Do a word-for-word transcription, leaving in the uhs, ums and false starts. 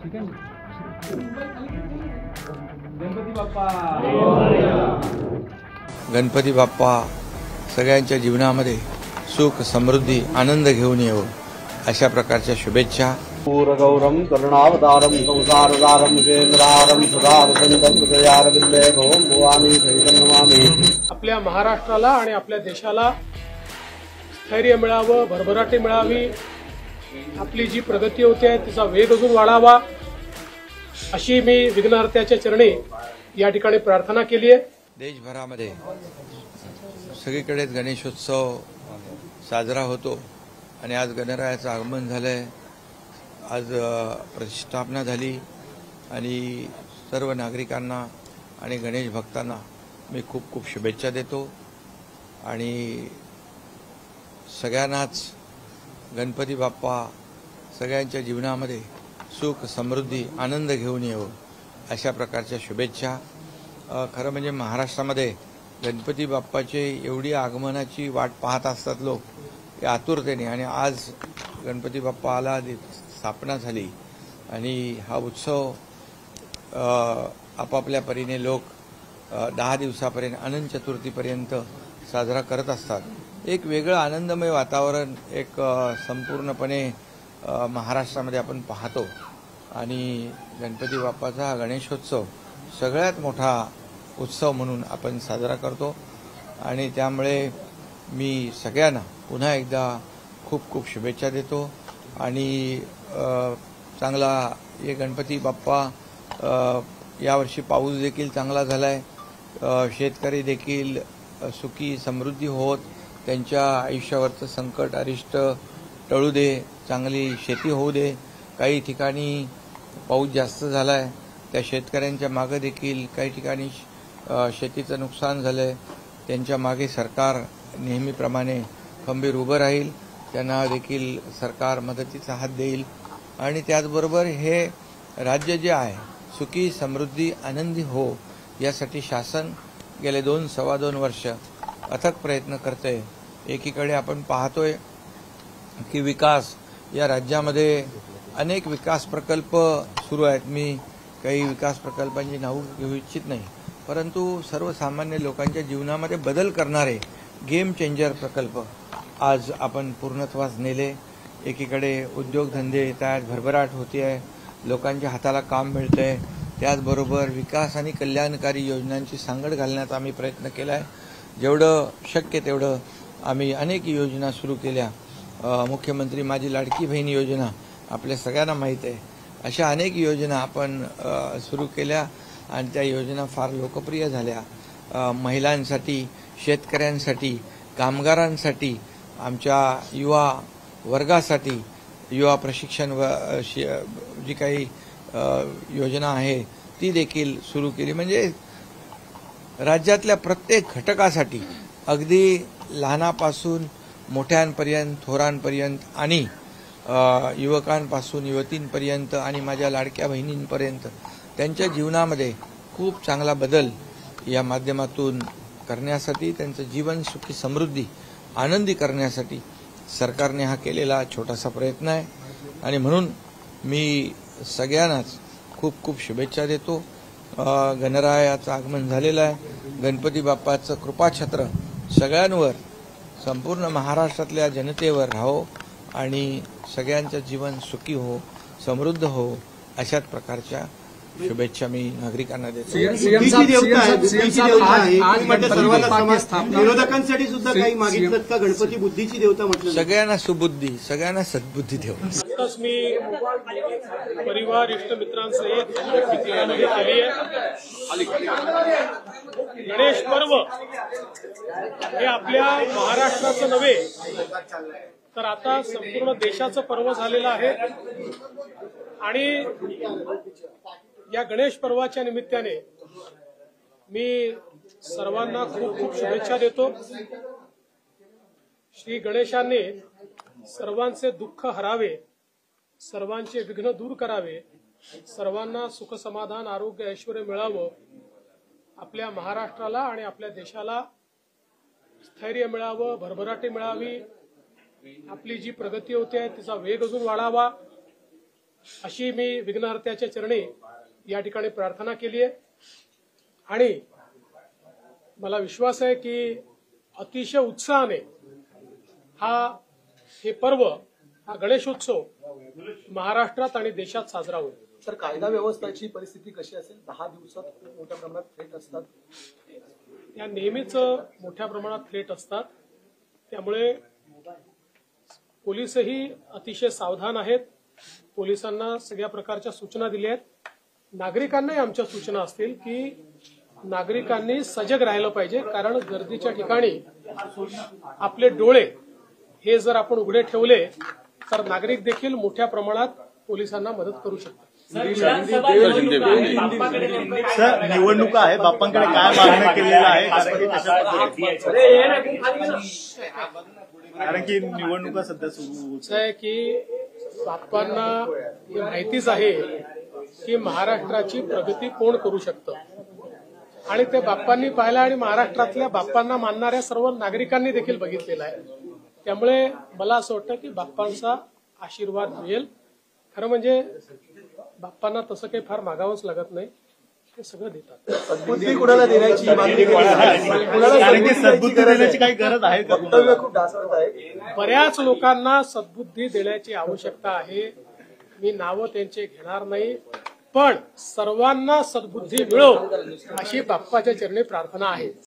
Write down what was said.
गणपती बाप्पा गणपती बाप्पा सगळ्यांच्या जीवनामध्ये सुख समृद्धी आनंद घेऊन येवो अशा प्रकारच्या शुभेच्छा। पूरगौरम करुणावतारम संसारसारम केंद्रारम सुधारसंतम हृदयारविंदे भवं भवानी सहितं नमामि। आपल्या महाराष्ट्राला आणि आपल्या देशाला स्थैर्य मिळावं, भरभराटी मिळावी, आपली जी प्रगती होते आहे तिचा वेग अजून वाढावा अशी मी विघ्नहर्त्याच्या चरणी या ठिकाणी प्रार्थना केली आहे। देशभरामध्ये सगळीकडेच गणेशोत्सव साजरा होतो आणि आज गणरायाचं आगमन झालंय, आज प्रतिष्ठापना झाली आणि सर्व नागरिकांना आणि गणेश भक्तांना मी खूप खूप शुभेच्छा देतो आणि सगळ्यांनाच गणपती बाप्पा सगळ्यांच्या जीवनामध्ये सुख समृद्धी आनंद घेऊन येवो अशा प्रकारच्या शुभेच्छा। खरं म्हणजे महाराष्ट्रामध्ये गणपती बाप्पाचे एवढी आगमनाची वाट पाहत असतात लोक की आतुरतेने, आणि आज गणपती बाप्पा आला, स्थापना झाली आणि हा उत्सव आपापल्या परीने लोक दहा दिवसापर्यंत अनंत चतुर्थीपर्यंत साजरा करत असतात। एक वेगळं आनंदमय वातावरण एक संपूर्णपणे महाराष्ट्रामध्ये आपण पाहतो आणि गणपती बाप्पाचा हा गणेशोत्सव सगळ्यात मोठा उत्सव म्हणून आपण साजरा करतो आणि त्यामुळे मी सगळ्यांना पुन्हा एकदा खूप खूप शुभेच्छा देतो आणि चांगला हे गणपती बाप्पा यावर्षी पाऊस देखील चांगला झालाय, शेतकरी देखील सुखी समृद्धी होत त्यांच्या आयुष्यावरचं संकट अरिष्ट टळू दे, चांगली शेती होऊ दे। काही ठिकाणी पाऊस जास्त झालाय त्या शेतकऱ्यांच्या मागे देखील काही ठिकाणी शेतीचं नुकसान झालंय, त्यांच्या मागे सरकार नेहमीप्रमाणे खंबीर उभं राहील, त्यांना देखील सरकार मदतीचा हात देईल आणि त्याचबरोबर हे राज्य जे आहे सुखी समृद्धी आनंदी हो यासाठी शासन गेले दोन सव्वा दोन वर्ष अथक प्रयत्न करते। एकीकडे आपण पाहतोय की विकास या राज्यामध्ये अनेक विकास प्रकल्प सुरू आहेत। मी काही विकास प्रकल्पांची नावं घेऊ इच्छित नाही, परंतु सर्वसामान्य लोकांच्या जीवनामध्ये बदल करणारे गेम चेंजर प्रकल्प आज आपण पूर्णत्वास नेले। एकीकडे उद्योगधंदे येत आहेत, भरभराट होती आहे, लोकांच्या हाताला काम मिळतंय, त्याचबरोबर विकास आणि कल्याणकारी योजनांची सांगड घालण्याचा आम्ही प्रयत्न केला आहे। जेवढं शक्य तेवढं आम्ही अनेक योजना सुरू केल्या। मुख्यमंत्री माझी लाडकी बहीण योजना आपल्या सगळ्यांना माहीत आहे, अशा अनेक योजना आपण सुरू केल्या आणि त्या योजना फार लोकप्रिय झाल्या। महिलांसाठी, शेतकऱ्यांसाठी, कामगारांसाठी, आमच्या युवा वर्गासाठी युवा प्रशिक्षण व जी काही योजना आहे ती देखील सुरू केली। म्हणजे राज्यातल्या प्रत्येक घटकासाठी अगदी लहानापासून मोठ्यांपर्यंत, थोरांपर्यंत आणि युवकांपासून युवतींपर्यंत आणि माझ्या लाडक्या बहिणींपर्यंत त्यांच्या जीवनामध्ये खूप चांगला बदल या माध्यमातून करण्यासाठी, त्यांचं जीवन सुखी समृद्धी आनंदी करण्यासाठी सरकारने हा केलेला छोटासा प्रयत्न आहे आणि म्हणून मी सगळ्यांनाच खूप खूप शुभेच्छा देतो। गणरायाचं आगमन झालेलं आहे, गणपती बाप्पाचं कृपाछत्र सगळ्यांवर संपूर्ण महाराष्ट्रातल्या जनतेवर राहो आणि सगळ्यांचं जीवन सुखी हो, समृद्ध हो अशाच प्रकारच्या शुभेच्छा मी नागरिकांना देतो। विरोधकांसाठी सुद्धा काही मागितलं का? गणपती बुद्धीची देवता म्हटलं, सगळ्यांना सुबुद्धी, सगळ्यांना सद्बुद्धी देव। आताच मी परिवार इष्ट मित्रांसहित केली आहे। गणेश पर्व हे आपल्या महाराष्ट्राचं नव्हे तर आता संपूर्ण देशाचं पर्व झालेलं आहे आणि या गणेश पर्वाच्या निमित्ताने मी सर्वांना खूप खूप शुभेच्छा देतो। श्री गणेशाने सर्वांचे दुःख हरावे, सर्वांचे विघ्न दूर करावे, सर्वांना सुख समाधान आरोग्य ऐश्वर्य मिळावं, आपल्या महाराष्ट्राला आणि आपल्या देशाला स्थैर्य मिळावं, भरभराटी मिळावी, आपली जी प्रगती होते आहे तिचा वेग अजून वाढावा अशी मी विघ्नहर्त्याच्या चरणी या ठिकाणी प्रार्थना केली आहे आणि मला विश्वास आहे की अतिशय उत्साहाने हा हे पर्व हा गणेशोत्सव महाराष्ट्रात आणि देशात साजरा होईल. सर, कायदा व्यवस्थेची परिस्थिती कशी असेल? दहा दिवसात खूप मोठ्या प्रमाणात थेट असतात. या नेहमीच मोठ्या प्रमाणात थेट असतात. त्यामुळे पोलीसही अतिशय सावधान आहेत. पोलिसांना सगळ्या प्रकारच्या सूचना दिल्या आहेत. नागरिकांनाही आमच्या सूचना असतील की नागरिकांनी सजग राहिलं पाहिजे, कारण गर्दीच्या ठिकाणी आपले डोळे हे जर आपण उघडे ठेवले तर नागरिक देखील मोठ्या प्रमाणात पोलिसांना मदत करू शकतात. सर, निवडणुका आहे, बाप्पांकडे काय मागण्या केलेल्या आहे? कारण की निवडणुका सध्या सुरू असं आहे की बाप्पांना हे माहितीच आहे की महाराष्ट्राची प्रगती कोण करू शकतं आणि ते बाप्पांनी पाहिलं आणि महाराष्ट्रातल्या बाप्पांना मानणाऱ्या सर्व नागरिकांनी देखील बघितलेलं आहे. त्यामुळे मला असं वाटतं की बाप्पांचा आशीर्वाद मिळेल. खरं म्हणजे बाप्पांना तसं काही फार मागावंच लागत नाही, ते सगळं देतात. सद्बुद्धी कुणाला देण्याची मागणी देण्याची काही गरज आहे का? वक्तव्य खूप ढासळत आहे. बऱ्याच लोकांना सद्बुद्धी देण्याची आवश्यकता आहे. मी नावं त्यांचे घेणार नाही, पण सर्वांना सद्बुद्धी मिळो अशी बाप्पाच्या चरणी प्रार्थना आहे.